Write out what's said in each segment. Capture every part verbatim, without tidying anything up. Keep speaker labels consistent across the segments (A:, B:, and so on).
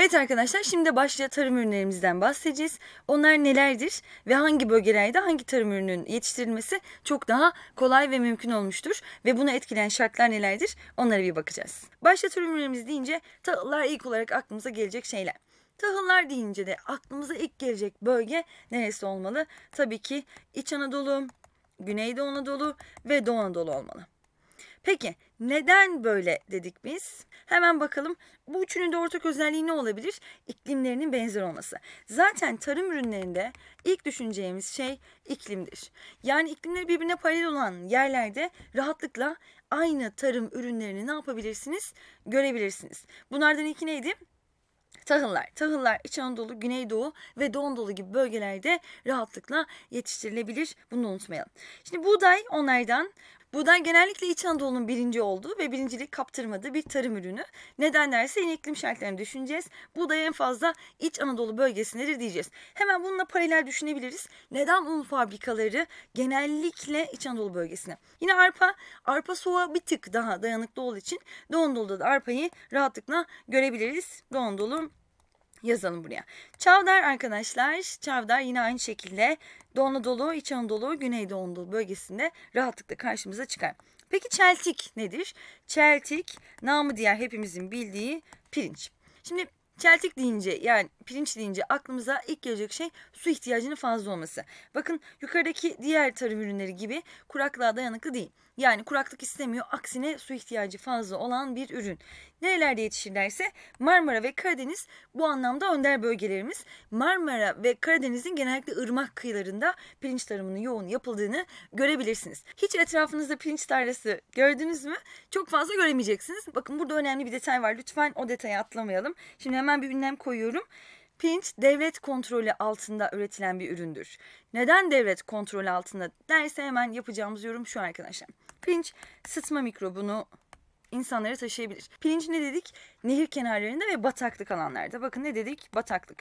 A: Evet arkadaşlar, şimdi başlıca tarım ürünlerimizden bahsedeceğiz. Onlar nelerdir ve hangi bölgelerde hangi tarım ürününün yetiştirilmesi çok daha kolay ve mümkün olmuştur ve bunu etkileyen şartlar nelerdir, onlara bir bakacağız. Başta tarım ürünlerimiz deyince tahıllar ilk olarak aklımıza gelecek şeyler. Tahıllar deyince de aklımıza ilk gelecek bölge neresi olmalı? Tabii ki İç Anadolu, Güneydoğu Anadolu ve Doğu Anadolu olmalı. Peki neden böyle dedik biz? Hemen bakalım. Bu üçünün de ortak özelliği ne olabilir? İklimlerinin benzer olması. Zaten tarım ürünlerinde ilk düşüneceğimiz şey iklimdir. Yani iklimleri birbirine paralel olan yerlerde rahatlıkla aynı tarım ürünlerini ne yapabilirsiniz? Görebilirsiniz. Bunlardan ilki neydi? Tahıllar. Tahıllar İç Anadolu, Güneydoğu ve Doğu Anadolu gibi bölgelerde rahatlıkla yetiştirilebilir. Bunu unutmayalım. Şimdi buğday onlardan. Buğday genellikle İç Anadolu'nun birinci olduğu ve birincilik kaptırmadığı bir tarım ürünü. Neden derse yine iklim şartlarını düşüneceğiz. Buğday en fazla İç Anadolu bölgesindedir diyeceğiz. Hemen bununla paralel düşünebiliriz. Neden un fabrikaları genellikle İç Anadolu bölgesine? Yine arpa. Arpa soğuğa bir tık daha dayanıklı olduğu için Doğu Anadolu'da da arpayı rahatlıkla görebiliriz. Doğu Anadolu yazalım buraya. Çavdar arkadaşlar. Çavdar yine aynı şekilde Doğu Anadolu, İç Anadolu, Güneydoğu Anadolu bölgesinde rahatlıkla karşımıza çıkar. Peki çeltik nedir? Çeltik, namı diğer hepimizin bildiği pirinç. Şimdi çeltik deyince, yani pirinç deyince aklımıza ilk gelecek şey su ihtiyacının fazla olması. Bakın yukarıdaki diğer tarım ürünleri gibi kuraklığa dayanıklı değil. Yani kuraklık istemiyor, aksine su ihtiyacı fazla olan bir ürün. Nerelerde yetişirlerse Marmara ve Karadeniz bu anlamda önder bölgelerimiz. Marmara ve Karadeniz'in genellikle ırmak kıyılarında pirinç tarımının yoğun yapıldığını görebilirsiniz. Hiç etrafınızda pirinç tarlası gördünüz mü? Çok fazla göremeyeceksiniz. Bakın burada önemli bir detay var. Lütfen o detayı atlamayalım. Şimdi hemen bir ünlem koyuyorum. Pirinç devlet kontrolü altında üretilen bir üründür. Neden devlet kontrolü altında derse hemen yapacağımız yorum şu arkadaşlar. Pirinç sıtma mikrobunu insanlara taşıyabilir. Pirinç ne dedik? Nehir kenarlarında ve bataklık alanlarda. Bakın ne dedik? Bataklık.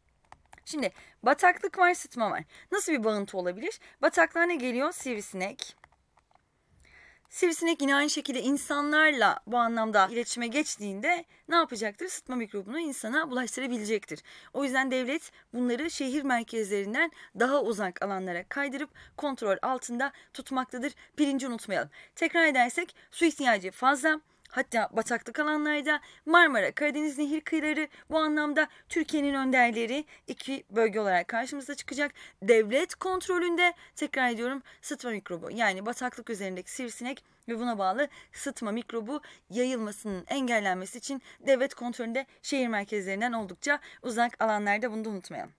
A: Şimdi bataklık var, sıtma var. Nasıl bir bağıntı olabilir? Bataklığa ne geliyor? Sivrisinek. Sivrisinek yine aynı şekilde insanlarla bu anlamda iletişime geçtiğinde ne yapacaktır? Sıtma mikrobunu insana bulaştırabilecektir. O yüzden devlet bunları şehir merkezlerinden daha uzak alanlara kaydırıp kontrol altında tutmaktadır. Pirinci unutmayalım. Tekrar edersek su ihtiyacı fazla. Hatta bataklık alanlarda Marmara, Karadeniz nehir kıyıları bu anlamda Türkiye'nin önderleri iki bölge olarak karşımıza çıkacak. Devlet kontrolünde tekrar ediyorum sıtma mikrobu, yani bataklık üzerindeki sivrisinek ve buna bağlı sıtma mikrobu yayılmasının engellenmesi için devlet kontrolünde şehir merkezlerinden oldukça uzak alanlarda, bunu da unutmayalım.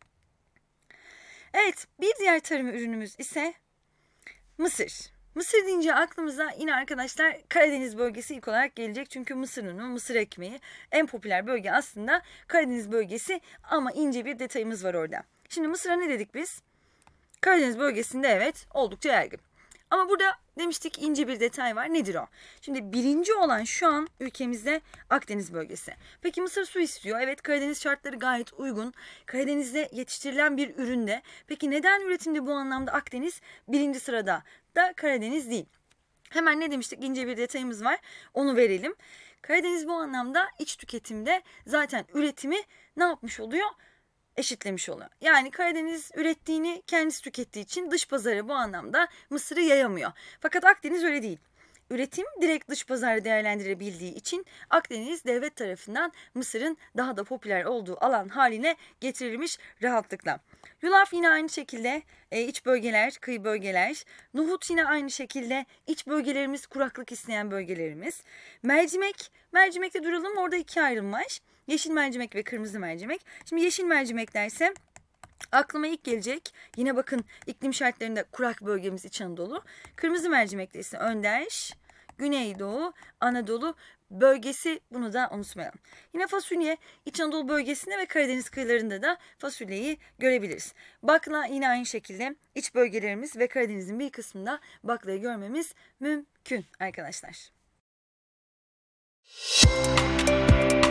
A: Evet, bir diğer tarım ürünümüz ise mısır. Mısır deyince aklımıza yine arkadaşlar Karadeniz bölgesi ilk olarak gelecek. Çünkü mısır unu, mısır ekmeği en popüler bölge aslında Karadeniz bölgesi, ama ince bir detayımız var orada. Şimdi mısıra ne dedik biz? Karadeniz bölgesinde evet oldukça yaygın. Ama burada demiştik ince bir detay var. Nedir o? Şimdi birinci olan şu an ülkemizde Akdeniz bölgesi. Peki mısır su istiyor. Evet, Karadeniz şartları gayet uygun. Karadeniz'de yetiştirilen bir üründe. Peki neden üretimde bu anlamda Akdeniz birinci sırada da Karadeniz değil? Hemen ne demiştik? İnce bir detayımız var. Onu verelim. Karadeniz bu anlamda iç tüketimde zaten üretimi ne yapmış oluyor? Eşitlemiş oluyor. Yani Karadeniz ürettiğini kendisi tükettiği için dış pazarı bu anlamda mısırı yayamıyor. Fakat Akdeniz öyle değil. Üretim direkt dış pazarı değerlendirebildiği için Akdeniz devlet tarafından mısırın daha da popüler olduğu alan haline getirilmiş rahatlıkla. Yulaf yine aynı şekilde e, iç bölgeler, kıyı bölgeler. Nohut yine aynı şekilde iç bölgelerimiz, kuraklık isteyen bölgelerimiz. Mercimek, mercimekte duralım, orada iki ayrım var. Yeşil mercimek ve kırmızı mercimek. Şimdi yeşil mercimek derse aklıma ilk gelecek, yine bakın iklim şartlarında kurak bölgemiz İç Anadolu. Kırmızı mercimekte ise önder Güneydoğu Anadolu bölgesi, bunu da unutmayalım. Yine fasulye İç Anadolu bölgesinde ve Karadeniz kıyılarında da fasulyeyi görebiliriz. Bakla yine aynı şekilde iç bölgelerimiz ve Karadeniz'in bir kısmında baklayı görmemiz mümkün arkadaşlar.